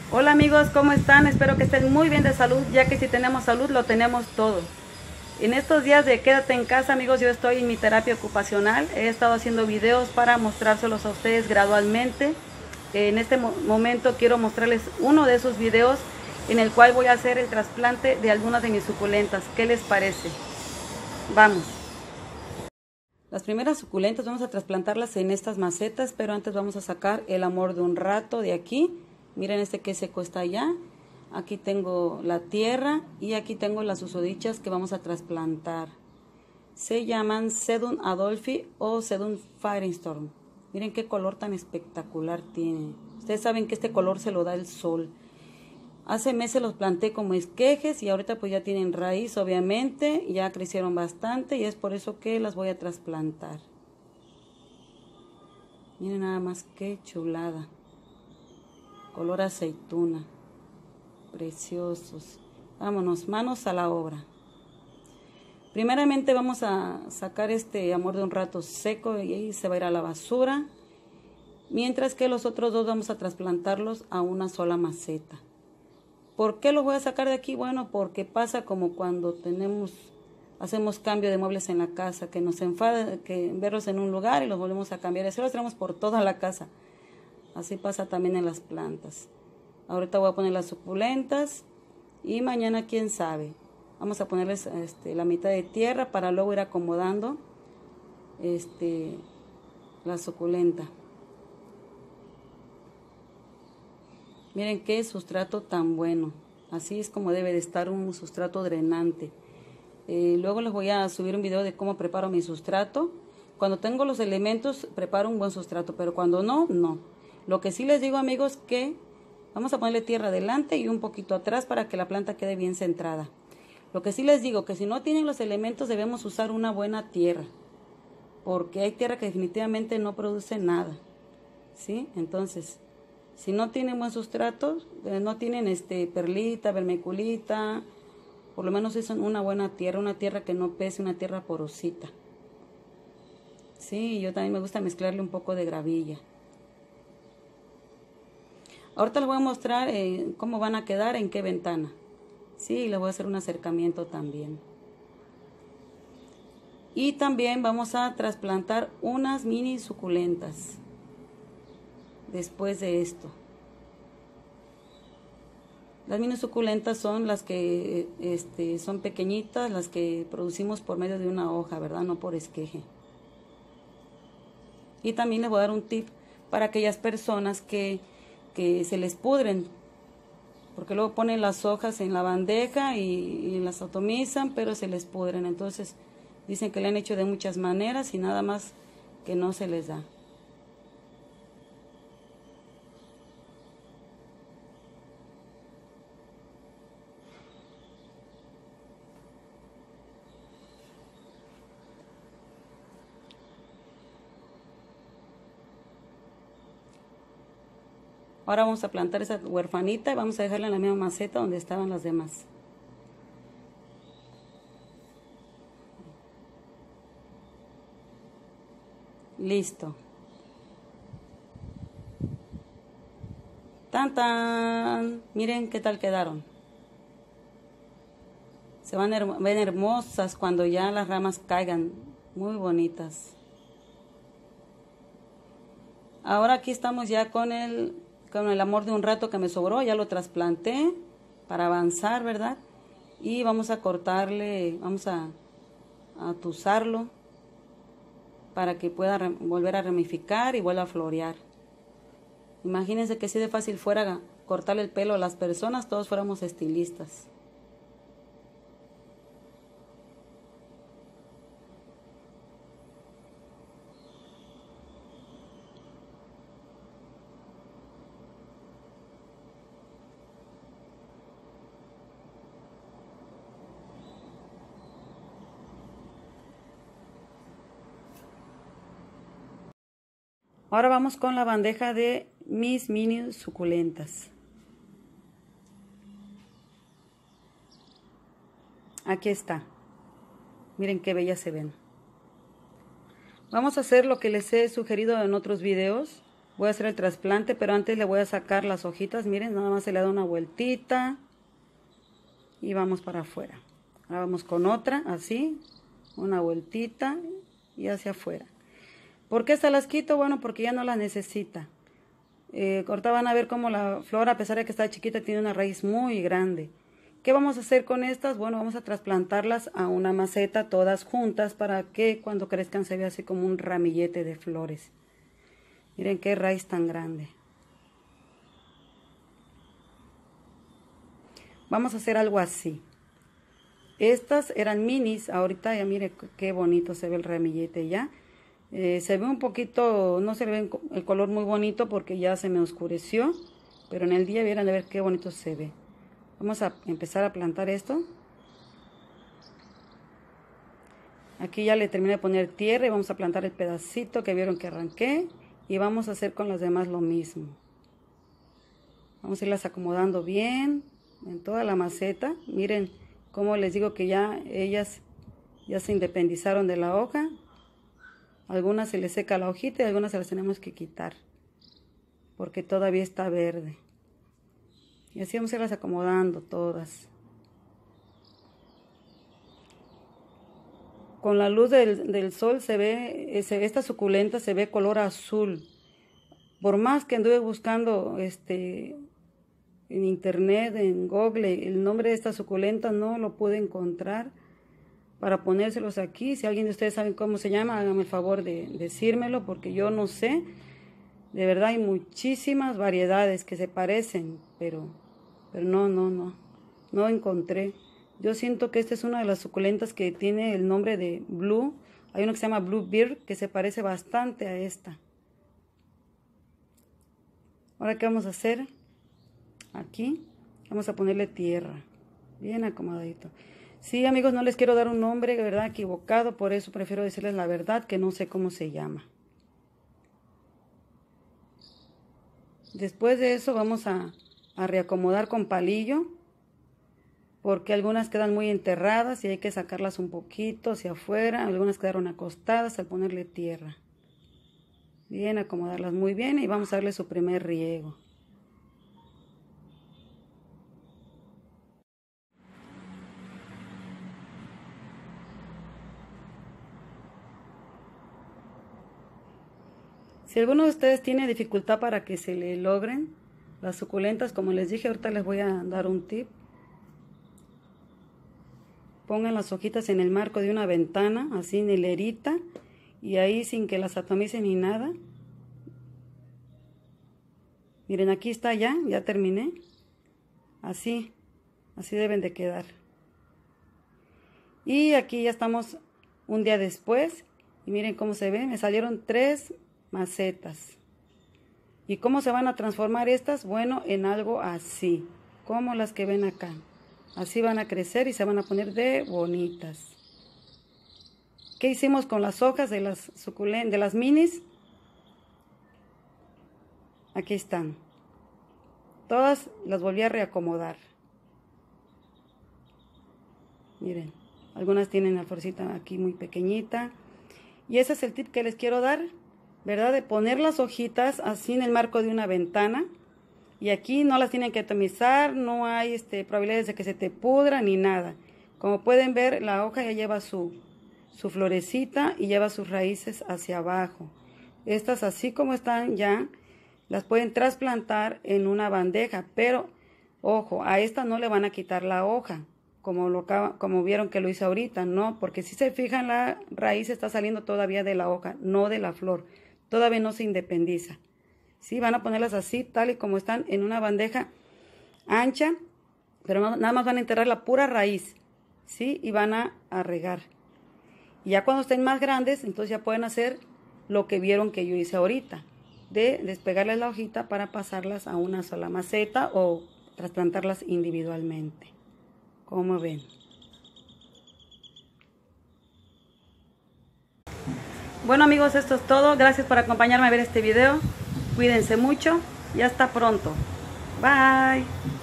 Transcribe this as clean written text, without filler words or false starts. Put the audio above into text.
Hola amigos, ¿cómo están? Espero que estén muy bien de salud, ya que si tenemos salud lo tenemos todo. En estos días de quédate en casa, amigos, yo estoy en mi terapia ocupacional. He estado haciendo videos para mostrárselos a ustedes gradualmente. En este momento quiero mostrarles uno de esos videos en el cual voy a hacer el trasplante de algunas de mis suculentas. ¿Qué les parece? Vamos. Las primeras suculentas vamos a trasplantarlas en estas macetas, pero antes vamos a sacar el amor de un rato de aquí. Miren este que seco está allá. Aquí tengo la tierra y aquí tengo las susodichas que vamos a trasplantar. Se llaman Sedum Adolphi o Sedum Firestorm. Miren qué color tan espectacular tiene. Ustedes saben que este color se lo da el sol. Hace meses los planté como esquejes y ahorita pues ya tienen raíz, obviamente, ya crecieron bastante y es por eso que las voy a trasplantar. Miren nada más qué chulada. Color aceituna. Preciosos. Vámonos, manos a la obra. Primeramente vamos a sacar este amor de un rato seco y ahí se va a ir a la basura. Mientras que los otros dos vamos a trasplantarlos a una sola maceta. ¿Por qué los voy a sacar de aquí? Bueno, porque pasa como cuando hacemos cambio de muebles en la casa, que nos enfada que verlos en un lugar y los volvemos a cambiar. Así los tenemos por toda la casa. Así pasa también en las plantas. Ahorita voy a poner las suculentas y mañana quién sabe. Vamos a ponerles la mitad de tierra para luego ir acomodando la suculenta. Miren qué sustrato tan bueno. Así es como debe de estar un sustrato drenante. Luego les voy a subir un video de cómo preparo mi sustrato. Cuando tengo los elementos, preparo un buen sustrato, pero cuando no, no. Lo que sí les digo, amigos, que vamos a ponerle tierra adelante y un poquito atrás para que la planta quede bien centrada. Lo que sí les digo, que si no tienen los elementos, debemos usar una buena tierra, porque hay tierra que definitivamente no produce nada, ¿sí? Entonces, si no tienen buen sustrato, no tienen perlita, vermiculita, por lo menos usan una buena tierra, una tierra que no pese, una tierra porosita. Sí, yo también me gusta mezclarle un poco de gravilla. Ahorita les voy a mostrar cómo van a quedar, en qué ventana. Sí, les voy a hacer un acercamiento también. Y también vamos a trasplantar unas mini suculentas. Después de esto. Las mini suculentas son las que son pequeñitas, las que producimos por medio de una hoja, ¿verdad? No por esqueje. Y también les voy a dar un tip para aquellas personas que se les pudren, porque luego ponen las hojas en la bandeja y las atomizan, pero se les pudren. Entonces dicen que le han hecho de muchas maneras y nada más que no se les da. Ahora vamos a plantar esa huerfanita y vamos a dejarla en la misma maceta donde estaban las demás. Listo. ¡Tan, tan! Miren qué tal quedaron. Se ven hermosas cuando ya las ramas caigan. Muy bonitas. Ahora aquí estamos ya con el amor de un rato que me sobró. Ya lo trasplanté para avanzar, ¿verdad? Y vamos a cortarle, vamos a tuzarlo para que pueda volver a ramificar y vuelva a florear. Imagínense que si de fácil fuera cortarle el pelo a las personas, todos fuéramos estilistas. Ahora vamos con la bandeja de mis mini suculentas. Aquí está. Miren qué bellas se ven. Vamos a hacer lo que les he sugerido en otros videos. Voy a hacer el trasplante, pero antes le voy a sacar las hojitas. Miren, nada más se le da una vueltita y vamos para afuera. Ahora vamos con otra, así, una vueltita y hacia afuera. ¿Por qué estas las quito? Bueno, porque ya no las necesita. Ahorita van a ver cómo la flor, a pesar de que está chiquita, tiene una raíz muy grande. ¿Qué vamos a hacer con estas? Bueno, vamos a trasplantarlas a una maceta todas juntas para que cuando crezcan se vea así como un ramillete de flores. Miren qué raíz tan grande. Vamos a hacer algo así. Estas eran minis, ahorita ya mire qué bonito se ve el ramillete ya. Se ve un poquito, no se ve el color muy bonito porque ya se me oscureció, pero en el día vieran a ver qué bonito se ve. Vamos a empezar a plantar esto. Aquí ya le terminé de poner tierra y vamos a plantar el pedacito que vieron que arranqué. Y vamos a hacer con las demás lo mismo. Vamos a irlas acomodando bien en toda la maceta. Miren cómo les digo que ya ellas ya se independizaron de la hoja. Algunas se les seca la hojita y algunas se las tenemos que quitar porque todavía está verde. Y así vamos a irlas acomodando todas. Con la luz del sol se ve, esta suculenta se ve color azul. Por más que anduve buscando en internet, en Google, el nombre de esta suculenta no lo pude encontrar para ponérselos aquí. Si alguien de ustedes sabe cómo se llama, háganme el favor de decírmelo porque yo no sé. De verdad hay muchísimas variedades que se parecen, pero no encontré. Yo siento que esta es una de las suculentas que tiene el nombre de Blue. Hay una que se llama Blue Beard que se parece bastante a esta. Ahora, ¿qué vamos a hacer? Aquí vamos a ponerle tierra, bien acomodadito. Sí, amigos, no les quiero dar un nombre, de verdad, equivocado, por eso prefiero decirles la verdad, que no sé cómo se llama. Después de eso vamos a reacomodar con palillo, porque algunas quedan muy enterradas y hay que sacarlas un poquito hacia afuera. Algunas quedaron acostadas al ponerle tierra. Bien, acomodarlas muy bien y vamos a darle su primer riego. Si alguno de ustedes tiene dificultad para que se le logren las suculentas, como les dije, ahorita les voy a dar un tip. Pongan las hojitas en el marco de una ventana, así en hilerita, y ahí sin que las atomicen ni nada. Miren, aquí está ya terminé. Así deben de quedar. Y aquí ya estamos un día después, y miren cómo se ve, me salieron 3 macetas. ¿Y cómo se van a transformar estas? Bueno, en algo así, como las que ven acá. Así van a crecer y se van a poner de bonitas. ¿Qué hicimos con las hojas de las suculentas, de las minis? Aquí están. Todas las volví a reacomodar. Miren, algunas tienen la florcita aquí muy pequeñita. Y ese es el tip que les quiero dar, ¿verdad? De poner las hojitas así en el marco de una ventana. Y aquí no las tienen que atomizar, no hay probabilidades de que se te pudra ni nada. Como pueden ver, la hoja ya lleva su florecita y lleva sus raíces hacia abajo. Estas, así como están ya, las pueden trasplantar en una bandeja, pero ojo, a esta no le van a quitar la hoja, como vieron que lo hice ahorita, no, porque si se fijan, la raíz está saliendo todavía de la hoja, no de la flor, todavía no se independiza. Sí, van a ponerlas así, tal y como están, en una bandeja ancha, pero nada más van a enterrar la pura raíz, ¿sí? Y van a regar. Y ya cuando estén más grandes, entonces ya pueden hacer lo que vieron que yo hice ahorita, de despegarles la hojita para pasarlas a una sola maceta o trasplantarlas individualmente. ¿Cómo ven? Bueno, amigos, esto es todo. Gracias por acompañarme a ver este video. Cuídense mucho y hasta pronto. Bye.